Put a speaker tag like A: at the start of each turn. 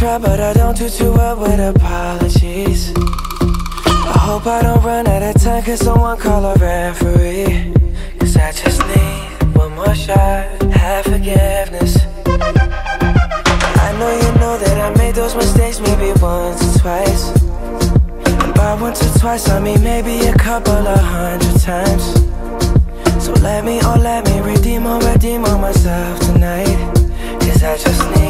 A: try, but I don't do too well with apologies. I hope I don't run out of time, could someone call a referee? Cause I just need one more shot, have forgiveness. I know you know that I made those mistakes maybe once or twice. And by once or twice I mean maybe a couple of 100 times. So let me redeem on myself tonight. Cause I just need